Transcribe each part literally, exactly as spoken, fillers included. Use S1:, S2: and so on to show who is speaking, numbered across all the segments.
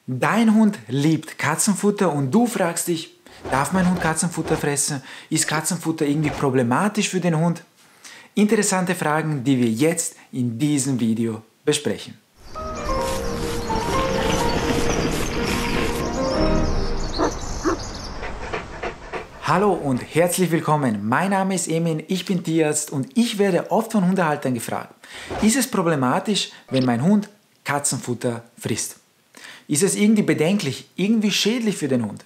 S1: Dein Hund liebt Katzenfutter und du fragst dich, darf mein Hund Katzenfutter fressen? Ist Katzenfutter irgendwie problematisch für den Hund? Interessante Fragen, die wir jetzt in diesem Video besprechen. Hallo und herzlich willkommen. Mein Name ist Emin, ich bin Tierarzt und ich werde oft von Hundehaltern gefragt, ist es problematisch, wenn mein Hund Katzenfutter frisst? Ist es irgendwie bedenklich, irgendwie schädlich für den Hund?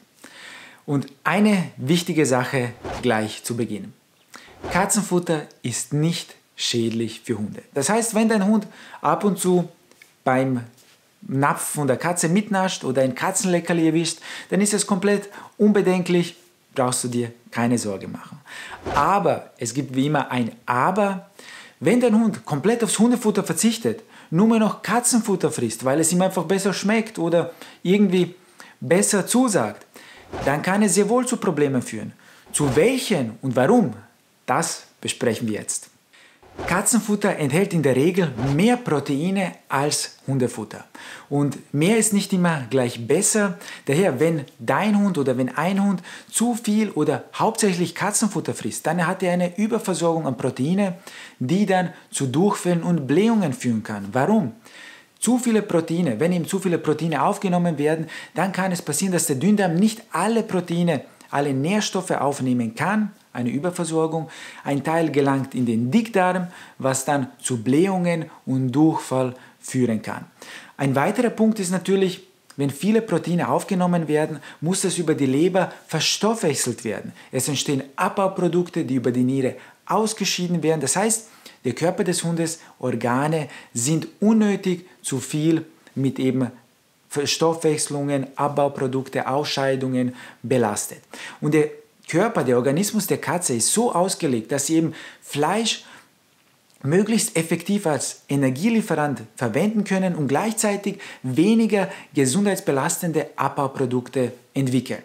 S1: Und eine wichtige Sache gleich zu Beginn. Katzenfutter ist nicht schädlich für Hunde. Das heißt, wenn dein Hund ab und zu beim Napf von der Katze mitnascht oder ein Katzenleckerli erwischt, dann ist es komplett unbedenklich, brauchst du dir keine Sorge machen. Aber, es gibt wie immer ein Aber, wenn dein Hund komplett aufs Hundefutter verzichtet, nur mehr noch Katzenfutter frisst, weil es ihm einfach besser schmeckt oder irgendwie besser zusagt, dann kann es sehr wohl zu Problemen führen. Zu welchen und warum, das besprechen wir jetzt. Katzenfutter enthält in der Regel mehr Proteine als Hundefutter. Und mehr ist nicht immer gleich besser. Daher, wenn dein Hund oder wenn ein Hund zu viel oder hauptsächlich Katzenfutter frisst, dann hat er eine Überversorgung an Proteine, die dann zu Durchfällen und Blähungen führen kann. Warum? Zu viele Proteine, wenn ihm zu viele Proteine aufgenommen werden, dann kann es passieren, dass der Dünndarm nicht alle Proteine, alle Nährstoffe aufnehmen kann, eine Überversorgung. Ein Teil gelangt in den Dickdarm, was dann zu Blähungen und Durchfall führen kann. Ein weiterer Punkt ist natürlich, wenn viele Proteine aufgenommen werden, muss das über die Leber verstoffwechselt werden. Es entstehen Abbauprodukte, die über die Niere ausgeschieden werden. Das heißt, der Körper des Hundes, Organe sind unnötig zu viel mit eben Verstoffwechslungen, Abbauprodukte, Ausscheidungen belastet. Und der Körper, der Organismus der Katze ist so ausgelegt, dass sie eben Fleisch möglichst effektiv als Energielieferant verwenden können und gleichzeitig weniger gesundheitsbelastende Abbauprodukte entwickeln.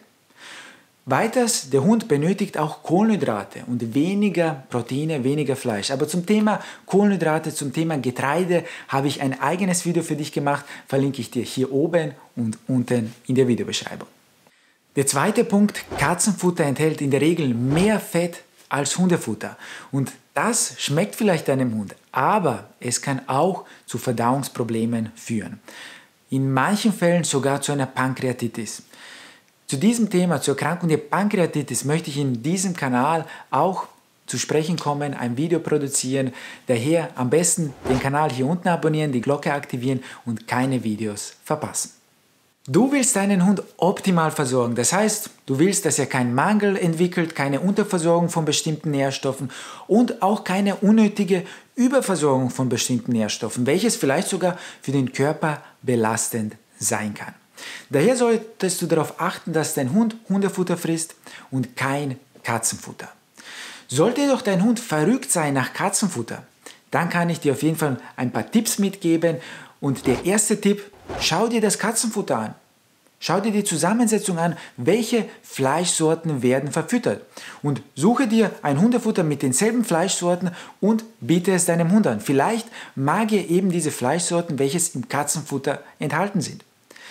S1: Weiters, der Hund benötigt auch Kohlenhydrate und weniger Proteine, weniger Fleisch. Aber zum Thema Kohlenhydrate, zum Thema Getreide habe ich ein eigenes Video für dich gemacht, verlinke ich dir hier oben und unten in der Videobeschreibung. Der zweite Punkt, Katzenfutter enthält in der Regel mehr Fett als Hundefutter. Und das schmeckt vielleicht deinem Hund, aber es kann auch zu Verdauungsproblemen führen. In manchen Fällen sogar zu einer Pankreatitis. Zu diesem Thema, zur Erkrankung der Pankreatitis, möchte ich in diesem Kanal auch zu sprechen kommen, ein Video produzieren. Daher am besten den Kanal hier unten abonnieren, die Glocke aktivieren und keine Videos verpassen. Du willst deinen Hund optimal versorgen, das heißt, du willst, dass er keinen Mangel entwickelt, keine Unterversorgung von bestimmten Nährstoffen und auch keine unnötige Überversorgung von bestimmten Nährstoffen, welches vielleicht sogar für den Körper belastend sein kann. Daher solltest du darauf achten, dass dein Hund Hundefutter frisst und kein Katzenfutter. Sollte jedoch dein Hund verrückt sein nach Katzenfutter, dann kann ich dir auf jeden Fall ein paar Tipps mitgeben. Und der erste Tipp, schau dir das Katzenfutter an. Schau dir die Zusammensetzung an, welche Fleischsorten werden verfüttert. Und suche dir ein Hundefutter mit denselben Fleischsorten und biete es deinem Hund an. Vielleicht mag er eben diese Fleischsorten, welches im Katzenfutter enthalten sind.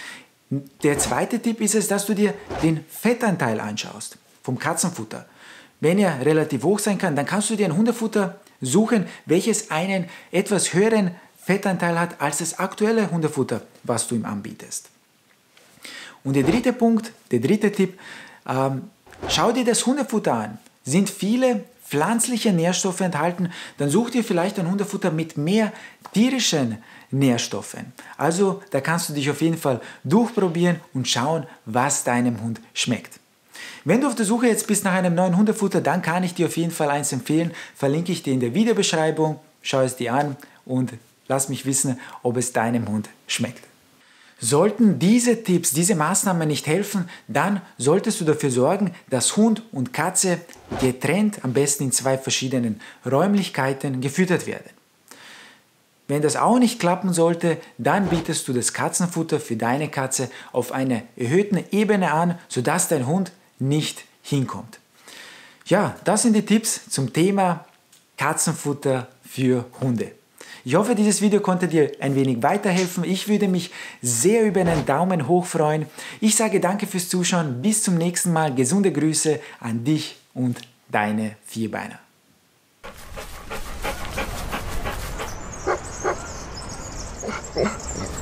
S1: Der zweite Tipp ist es, dass du dir den Fettanteil anschaust vom Katzenfutter. Wenn er relativ hoch sein kann, dann kannst du dir ein Hundefutter suchen, welches einen etwas höheren Fettanteil hat als das aktuelle Hundefutter, was du ihm anbietest. Und der dritte Punkt, der dritte Tipp, ähm, schau dir das Hundefutter an. Sind viele pflanzliche Nährstoffe enthalten, dann such dir vielleicht ein Hundefutter mit mehr tierischen Nährstoffen. Also da kannst du dich auf jeden Fall durchprobieren und schauen, was deinem Hund schmeckt. Wenn du auf der Suche jetzt bist nach einem neuen Hundefutter, dann kann ich dir auf jeden Fall eins empfehlen, verlinke ich dir in der Videobeschreibung, schau es dir an und lass mich wissen, ob es deinem Hund schmeckt. Sollten diese Tipps, diese Maßnahmen nicht helfen, dann solltest du dafür sorgen, dass Hund und Katze getrennt, am besten in zwei verschiedenen Räumlichkeiten, gefüttert werden. Wenn das auch nicht klappen sollte, dann bietest du das Katzenfutter für deine Katze auf einer erhöhten Ebene an, sodass dein Hund nicht hinkommt. Ja, das sind die Tipps zum Thema Katzenfutter für Hunde. Ich hoffe, dieses Video konnte dir ein wenig weiterhelfen. Ich würde mich sehr über einen Daumen hoch freuen. Ich sage danke fürs Zuschauen. Bis zum nächsten Mal. Gesunde Grüße an dich und deine Vierbeiner.
S2: Yeah.